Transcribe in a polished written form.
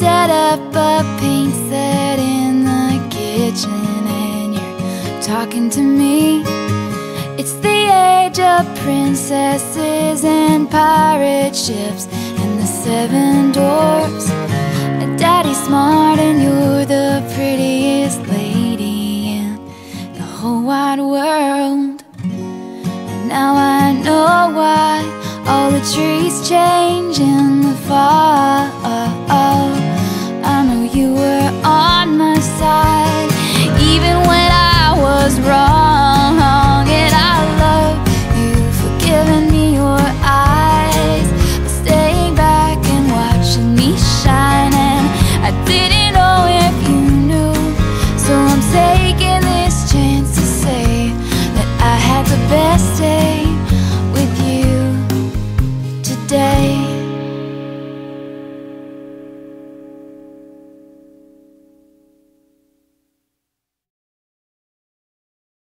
set up a paint set in the kitchen and you're talking to me. It's the age of princesses and pirate ships and the 7 dwarfs. And Daddy's smart and you're the prettiest lady in the whole wide world. And now I know why all the trees change in the fall. I know you were on my side even when I was wrong. And I love you for giving me your eyes, for staying back and watching me shine. And I didn't know if you knew, so I'm taking this chance to say that I had the best day with you today.